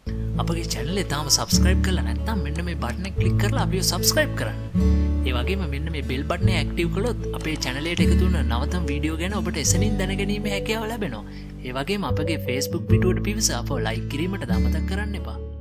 අපගේ channel එක තාම subscribe කරලා නැත්නම් මෙන්න මේ button එක click කරලා අපිව subscribe කරන්න. ඒ වගේම මෙන්න මේ bell button එක active කළොත් අපේ channel එකට එකතු වෙන නවතම වීඩියෝ ගැන ඔබට එසනින් දැනගැනීමේ හැකියාව ලැබෙනවා. ඒ වගේම අපගේ Facebook පිටුවට පිවිස අපව like කිරීමට අමතක කරන්න එපා.